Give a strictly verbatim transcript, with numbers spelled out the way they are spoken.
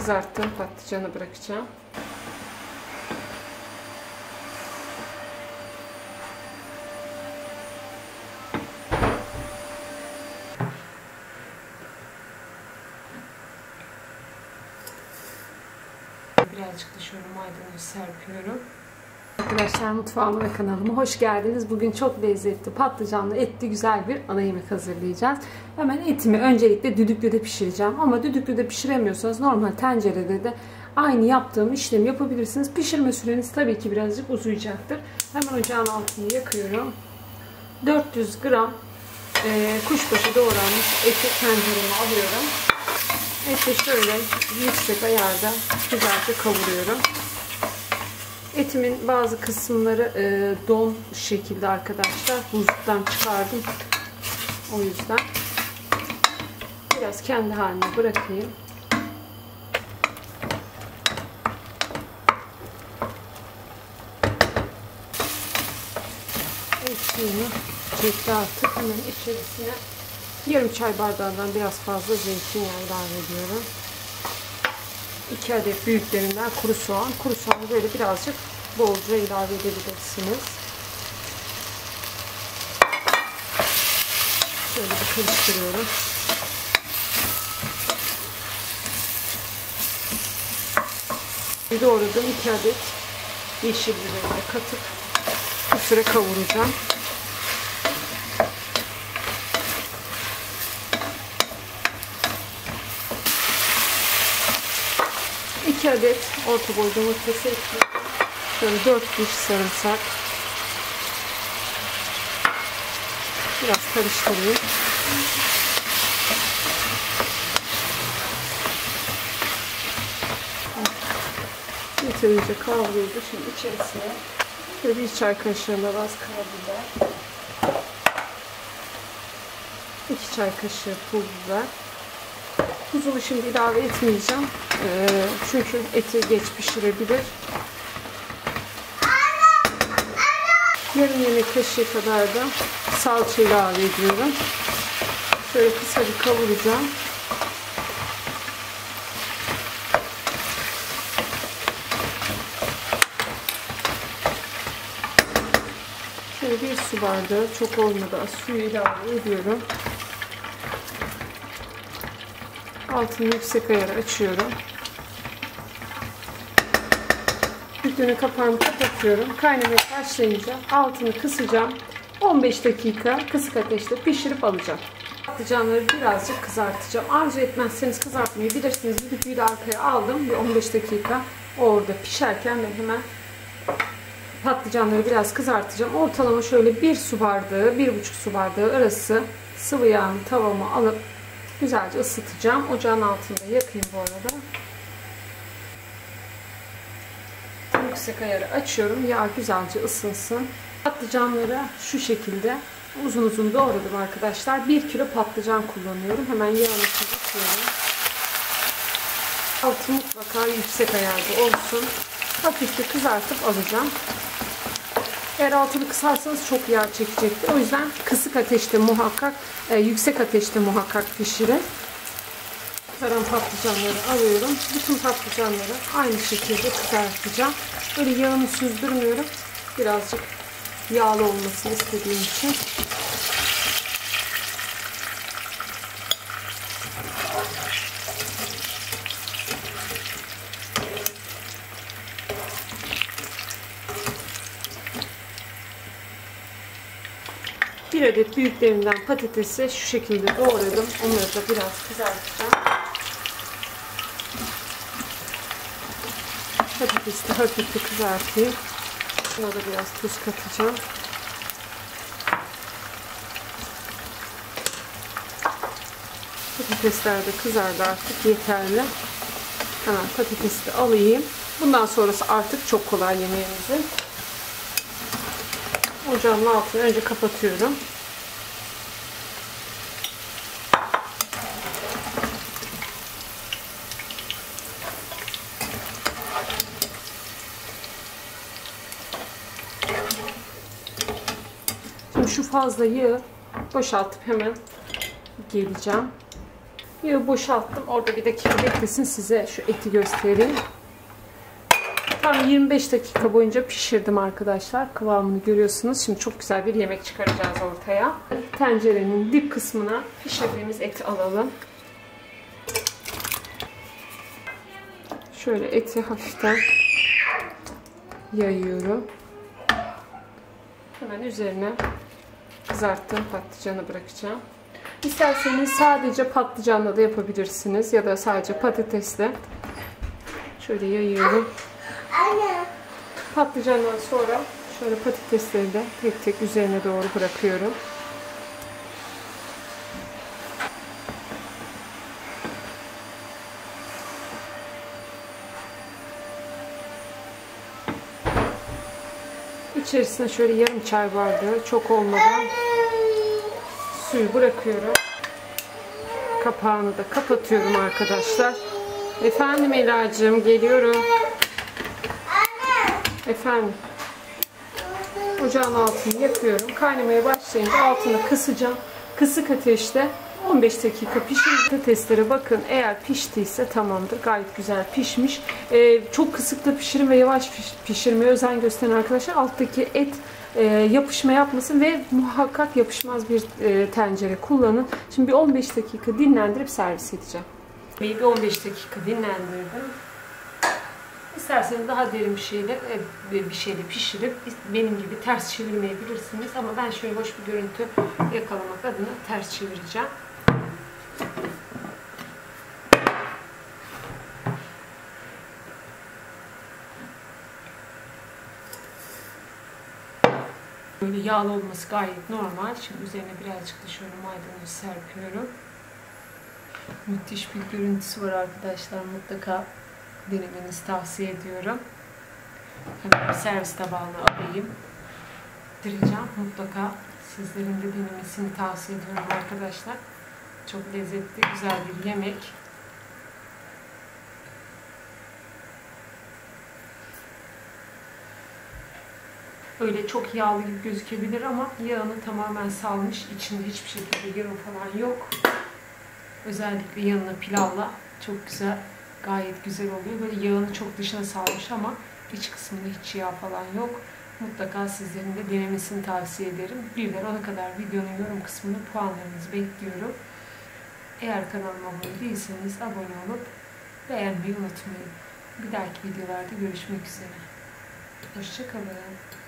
kızarttığım patlıcanı bırakacağım. Birazcık da şöyle maydanoz serpiyorum. Arkadaşlar, mutfağıma ve kanalıma hoş geldiniz. Bugün çok lezzetli, patlıcanlı, etli güzel bir ana yemek hazırlayacağız. Hemen etimi öncelikle düdüklüde pişireceğim. Ama düdüklüde pişiremiyorsanız normal tencerede de aynı yaptığım işlemi yapabilirsiniz. Pişirme süreniz tabii ki birazcık uzayacaktır. Hemen ocağın altını yakıyorum. dört yüz gram e, kuşbaşı doğranmış eti tencereme alıyorum. Eti şöyle yüksek ayarda güzelce kavuruyorum. Etimin bazı kısımları e, don şekilde arkadaşlar. Buzluktan çıkardım. O yüzden biraz kendi haline bırakayım. Et suyunu çekti artık. Hemen içerisine yarım çay bardağından biraz fazla zeytinyağı ilave ediyorum. iki adet büyüklerinden kuru soğan. Kuru soğanı böyle birazcık bolca ilave edebilirsiniz. Şöyle bir karıştırıyorum. Bir doğradığım iki adet yeşil biberi katıp bir süre kavuracağım. iki adet orta boy domatesi ekliyorum. Şöyle dört diş sarımsak. Biraz karıştırayım. Yeterince kavruldu. Şimdi içerisine şöyle bir çay kaşığına baz karabiber, iki çay kaşığı pul biber. Tuzunu şimdi ilave etmeyeceğim. Ee, çünkü eti geç pişirebilir. Yarım yemek kaşığı kadar da salça ilave ediyorum. Şöyle kısa bir kavuracağım. Şöyle bir su bardağı, çok olmadan suyu ilave ediyorum. Altını yüksek ayara açıyorum. Üstünün kapağını kapatıyorum. Kaynamaya başlayınca altını kısacağım. on beş dakika kısık ateşte pişirip alacağım. Patlıcanları birazcık kızartacağım. Arzu etmezseniz kızartmayı bilirsiniz. Düdüklüyü de arkaya aldım. Bir on beş dakika orada pişerken ben hemen patlıcanları biraz kızartacağım. Ortalama şöyle bir su bardağı, bir buçuk su bardağı arası sıvı yağını tavama alıp güzelce ısıtacağım. Ocağın altında yakayım bu arada. Yüksek ayarı açıyorum. Yağ güzelce ısınsın. Patlıcanları şu şekilde uzun uzun doğradım arkadaşlar. bir kilo patlıcan kullanıyorum. Hemen yağın içine atıyorum. Altı mutlaka yüksek ayarda olsun. Hafif bir kızartıp alacağım. Eğer altını kısarsanız çok yağ çekecektir. O yüzden kısık ateşte muhakkak, e, yüksek ateşte muhakkak pişirin. Kızaran patlıcanları alıyorum. Bütün patlıcanları aynı şekilde kızartacağım. Böyle yağını süzdürmüyorum. Birazcık yağlı olmasını istediğim için. Bir adet büyüklerinden patatesi şu şekilde doğradım. Onları da biraz kızartacağım. Patatesi de hafif bir kızartayım. Buna da biraz tuz katacağım. Patatesler de kızardı artık, yeterli. Hemen patatesi de alayım. Bundan sonrası artık çok kolay yemeğimizin. Ocağın altını önce kapatıyorum. Şimdi şu fazla yağı boşaltıp hemen geleceğim. Yağı boşalttım. Orada bir dakika beklesin, size şu eti göstereyim. Tam yirmi beş dakika boyunca pişirdim arkadaşlar. Kıvamını görüyorsunuz. Şimdi çok güzel bir yemek çıkaracağız ortaya. Tencerenin dip kısmına pişirdiğimiz eti alalım. Şöyle eti hafiften yayıyorum. Hemen üzerine kızarttığım patlıcanı bırakacağım. İsterseniz sadece patlıcanla da yapabilirsiniz ya da sadece patatesle. Şöyle yayıyorum. Patlıcandan sonra şöyle patatesleri de tek tek üzerine doğru bırakıyorum. İçerisine şöyle yarım çay bardağı, çok olmadan suyu bırakıyorum. Kapağını da kapatıyorum arkadaşlar. Efendim Ela'cığım, geliyorum. Efendim. Ocağın altını yakıyorum. Kaynamaya başlayınca altını kısacağım. Kısık ateşte on beş dakika pişirin. Patateslere bakın, eğer piştiyse tamamdır. Gayet güzel pişmiş. Ee, çok kısıkta pişirin ve yavaş pişirmeye özen gösterin arkadaşlar. Alttaki et e, yapışma yapmasın ve muhakkak yapışmaz bir e, tencere kullanın. Şimdi bir on beş dakika dinlendirip servis edeceğim. Bir on beş dakika dinlendirdim. İsterseniz daha derin bir şeyle bir şeyle pişirip benim gibi ters çevirmeyebilirsiniz, ama ben şöyle hoş bir görüntü yakalamak adına ters çevireceğim. Böyle yağlı olması gayet normal. Şimdi üzerine birazcık da şöyle maydanoz serpiyorum. Müthiş bir görüntüsü var arkadaşlar. Mutlaka denemenizi tavsiye ediyorum. Hemen bir servis tabağına alayım. Direceğim. Mutlaka sizlerin de denemesini tavsiye ediyorum arkadaşlar. Çok lezzetli, güzel bir yemek. Öyle çok yağlı gibi gözükebilir ama yağını tamamen salmış. İçinde hiçbir şekilde yağ falan yok. Özellikle yanına pilavla çok güzel, gayet güzel oluyor. Böyle yağını çok dışına salmış ama iç kısmında hiç yağ falan yok. Mutlaka sizlerin de denemesini tavsiye ederim. Birden ona kadar videonun yorum kısmında puanlarınızı bekliyorum. Eğer kanalıma abone değilseniz abone olup beğenmeyi unutmayın. Bir dahaki videolarda görüşmek üzere. Hoşça kalın.